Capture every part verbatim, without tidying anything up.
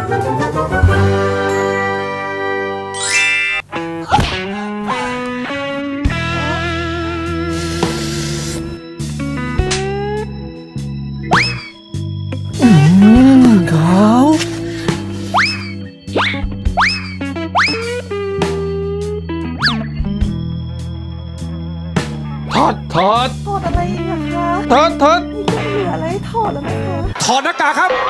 ถอดถอดถอดอะไรอะคะถอดถอดเหลืออะไรถอดแล้วไหมคะถอดหน้ากากครับ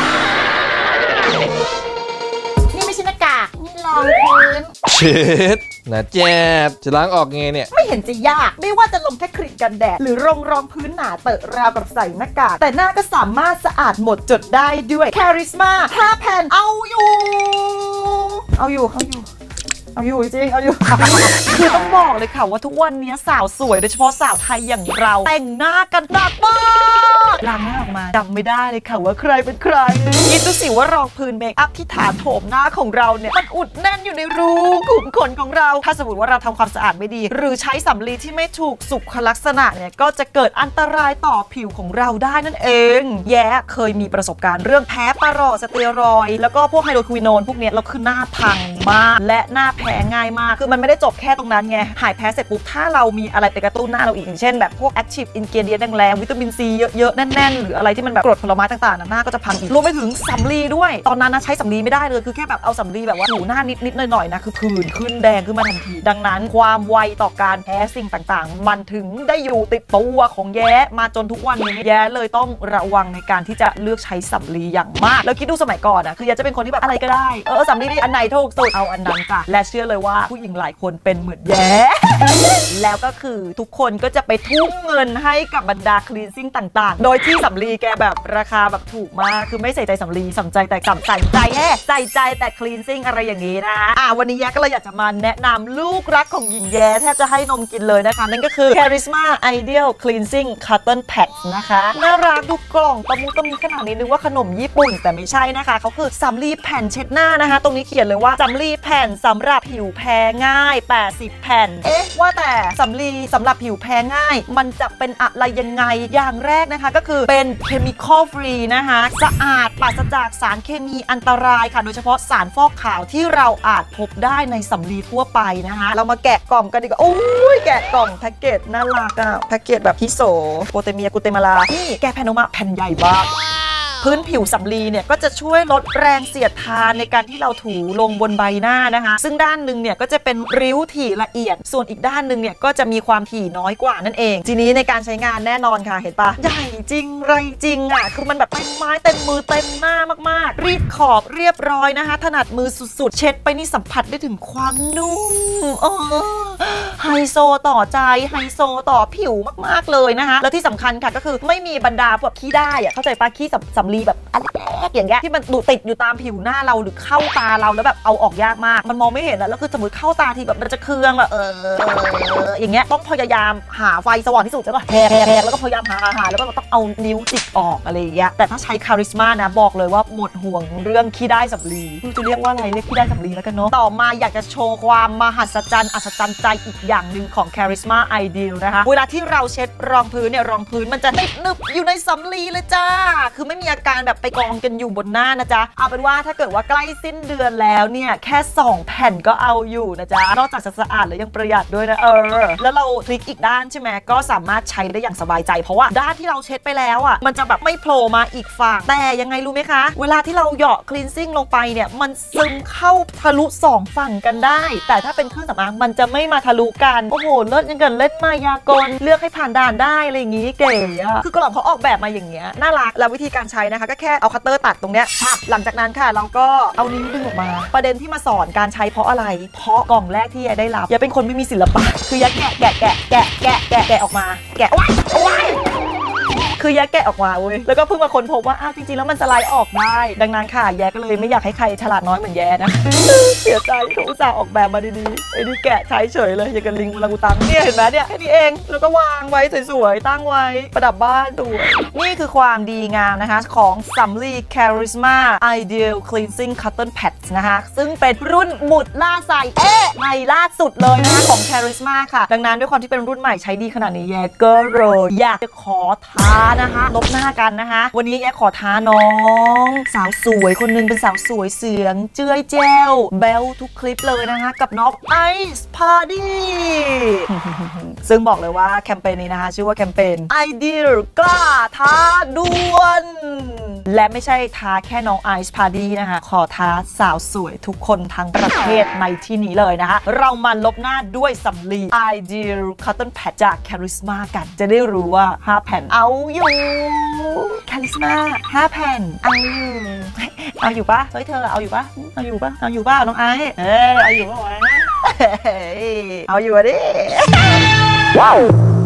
นี่ไม่ใช่หน้ากากนี่รองพื้นเช็ดนะแจ๊บจะล้างออกไงเนี่ยไม่เห็นจะยากไม่ว่าจะลงแค่ครีมกันแดดหรือรองรองพื้นหนาเตอะราวกับใส่หน้ากากแต่หน้าก็สามารถสะอาดหมดจดได้ด้วยคาริสมาห้าแผ่นเอาอยู่เอาอยู่เอาอยู่เอาอยู่จริงเอาอยู่คือต้องบอกเลยค่ะว่าทุกวันนี้สาวสวยโดยเฉพาะสาวไทยอย่างเราแต่งหน้ากันหนักมากล้างหน้าออกมาจำไม่ได้เลยค่ะว่าใครเป็นใครคิดดูสิว่ารองพื้นเมคอัพที่ฐานโถมหน้าของเราเนี่ยมันอุดแน่นอยู่ในรูขุมขนของเราถ้าสมมติว่าเราทำความสะอาดไม่ดีหรือใช้สำลีที่ไม่ถูกสุขลักษณะเนี่ยก็จะเกิดอันตรายต่อผิวของเราได้นั่นเองแย่เคยมีประสบการณ์เรื่องแพ้ปลาหลอดสเตียรอยด์แล้วก็พวกไฮโดรควิโนนพวกเนี้ยเราคือหน้าพังมากและหน้าแพ้ง่ายมากคือมันไม่ได้จบแค่ตรงนั้นไงหายแพ้เสร็จปุ๊บถ้าเรามีอะไรไปกระตุ้นหน้าเราอีกอย่างเช่นแบบพวก active ingredient แรงๆวิตามินซีเยอะๆแน่นๆหรืออะไรที่มันแบบกรดผลไม้ต่างๆหน้าก็จะพังอีกรวมไปถึงสำลีด้วยตอนนั้นนะใช้สำลีไม่ได้เลยคือแค่แบบเอาสำลีแบบว่าถูหน้านิดๆหน่อยๆนะคือผื่นขึ้นแดงขึ้นมาทันทีดังนั้นความไวต่อการแพ้สิ่งต่างๆมันถึงได้อยู่ติดตัวของแย้มาจนทุกวันนี้แย้เลยต้องระวังในการที่จะเลือกใช้สำลีอย่างมากแล้วคิดดูสมัยก่อนนะคือแย้จะเป็นคนที่แบบอะไรก็ได้เออสำลีอันไหนถูกสุดเอาอันนั้นจ้ะและเชื่อเลยว่าผู้หญิงหลายคนเป็นเหมือนแย้ แล้วก็คือทุกคนก็จะไปทุ่มเงินให้กับบรรดาคลีนซิ่งต่างๆโดยที่สำลีแกแบบราคาแบบถูกมากคือไม่ใส่ใจสำลีสนใจแต่สำใส่ใจแค่ใส่ใจแต่คลีนซิ่งอะไรอย่างนี้นะอ่ะวันนี้แย้ก็เลยอยากจะมาแนะนำลูกรักของหญิงแย้แทบจะให้นมกินเลยนะคะนั่นก็คือ Charisma Ideal Cleansing Cotton Pads นะคะน่ารักดูกล่องตะมุตะมีขนาดนี้นึกว่าขนมญี่ปุ่นแต่ไม่ใช่นะคะเขาคือสำลีแผ่นเช็ดหน้านะคะตรงนี้เขียนเลยว่าสำลีแผ่นสำหรับผิวแพ้ง่ายแปดสิบแผ่นเอ๊ะว่าแต่สำลีสำหรับผิวแพ้ง่ายมันจะเป็นอะไรยังไงอย่างแรกนะคะก็คือเป็น chemical free นะคะสะอาดปราศจากสารเคมีอันตรายค่ะโดยเฉพาะสารฟอกขาวที่เราอาจพบได้ในสำลีทั่วไปนะคะเรามาแกะกล่องกันดีกว่าโอ้ยแกะกล่องแพ็กเกจน่ารักอะแพ็กเกจแบบฮิโซโปเตเมียกุเตมาลานี่แกะแผ่นออกมาแผ่นใหญ่บ้างพื้นผิวสำลีเนี่ยก็จะช่วยลดแรงเสียดทานในการที่เราถูลงบนใบหน้านะคะซึ่งด้านหนึ่งเนี่ยก็จะเป็นริ้วถี่ละเอียดส่วนอีกด้านหนึ่งเนี่ยก็จะมีความถี่น้อยกว่านั่นเองทีนี้ในการใช้งานแน่นอนค่ะเห็นปะใหญ่จริงไรจริงอ่ะคือมันแบบเต็มไม้เต็มมือเต็มหน้ามากๆรีดขอบเรียบร้อยนะคะถนัดมือสุดๆเช็ดไปนี่สัมผัสได้ถึงความนุ่มเออไฮโซต่อใจไฮโซต่อผิวมากๆเลยนะคะแล้วที่สำคัญค่ะก็คือไม่มีบรรดาพวกขี้ได้อ่ะเข้าใจปะขี้สำลีแบบอันแรกอย่างเงี้ยที่มันดูติดอยู่ตามผิวหน้าเราหรือเข้าตาเราแล้วแบบเอาออกยากมากมันมองไม่เห็นแล้วคือสมมติเข้าตาทีแบบมันจะเคืองแบบเอออย่างเงี้ยต้องพยายามหาไฟสว่างที่สุดใช่ป่ะแหกแหกแล้วก็พยายามหาหาแล้วก็ต้องเอานิ้วจิกออกอะไรอย่างเงี้ยแต่ถ้าใช้คาริสมานะบอกเลยว่าหมดห่วงเรื่องขี้ได้สำลีไม่รู้จะเรียกว่าอะไรเรียกขี้ได้สำลีแล้วกันเนาะต่อมาอยากจะโชว์ความมหัศจรรย์อัศจรรย์ใจอีกอย่างหนึ่งของ Charisma Ideal นะคะเวลาที่เราเช็ดรองพื้นเนี่ยรองพื้นมันจะติดหนึบอยู่ในสำลีเลยจ้าคือไม่มีอาการแบบไปกองกันอยู่บนหน้านะจ๊ะเอาเป็นว่าถ้าเกิดว่าใกล้สิ้นเดือนแล้วเนี่ยแค่สองแผ่นก็เอาอยู่นะจ๊ะนอกจากจะสะอาดแล้วยังประหยัดด้วยนะเออแล้วเราพลิกอีกด้านใช่ไหมก็สามารถใช้ได้อย่างสบายใจเพราะว่าด้านที่เราเช็ดไปแล้วอ่ะมันจะแบบไม่โผล่มาอีกฝั่งแต่ยังไงรู้ไหมคะเวลาที่เราเหยาะ cleansing ลงไปเนี่ยมันซึมเข้าทะลุสองฝั่งกันได้แต่ถ้าเป็นเครื่องสำอางมันจะไม่มาทะลุกันโอ้โหเลิศยังกันเล่นมายากลเลือกให้ผ่านด่านได้อะไรอย่างงี้เก๋อะคือกล่องเขาออกแบบมาอย่างเงี้ยน่ารักแล้ววิธีการใช้นะคะก็แค่เอาคัตเตอร์ตัดตรงเนี้ยหลังจากนั้นค่ะเราก็เอานิ้วดึงออกมาประเด็นที่มาสอนการใช้เพราะอะไรเพราะกล่องแรกที่ยายได้รับยายเป็นคนไม่มีศิลปะคือยายแกะแกะแกะแกะแกะแกะแกะออกมาแกะว้ายว้ายคือยายแกะออกมาเว้ยแล้วก็เพิ่งมาค้นพบว่าอ้าวจริงๆแล้วมันสไลด์ออกได้ดังนั้นค่ะแย่ก็เลยไม่อยากให้ใครฉลาดน้อยเหมือนแย่นะเสียใจเขาอุตส่าห์ออกแบบมาดีๆไอ้นี่แกะใช้เฉยเลยอย่างกับลิงอุลังอุตังเนี่ยเห็นไหมเนี่ยแค่นี้เองแล้วก็วางไว้สวยๆตั้งไว้ประดับบ้านดูนี่คือความดีงามนะคะของสำลี Charisma Ideal Cleansing Cotton Pads นะคะซึ่งเป็นรุ่นหมุดล่าใส่เอ๊ะใหม่ล่าสุดเลยนะคะของ Charisma ค่ะดังนั้นด้วยความที่เป็นรุ่นใหม่ใช้ดีขนาดนี้แย่ก็เลยอยากจะขอท้านะคะลบหน้ากันนะคะวันนี้แยกขอท้าน้องสาวสวยคนนึงเป็นสาวสวยเสียงเจ้ยแจ้วเบลทุกคลิปเลยนะคะกับน้องไอซ์พาร์ตี้ซึ่งบอกเลยว่าแคมเปญนี้นะคะชื่อว่าแคมเปญ Ideal กล้าท้าดวลและไม่ใช่ท้าแค่น้องไอซ์พาร์ตี้นะคะขอท้าสาวสวยทุกคนทั้งประเทศในที่นี้เลยนะคะเรามาลบหน้าด้วยสำลี Ideal Cotton Pad จาก Charisma กันจะได้รู้ว่าห้าแผ่นเอาอยู่ Charisma ห้าแผ่นเอาอยู่เอาอยู่ปะเฮ้ยเธอเอาอยู่ปะเอาอยู่ปะเอาอยู่ปะน้องไอซ์เออเอาอยู่ปะวะเอาอยู่ดิว้าว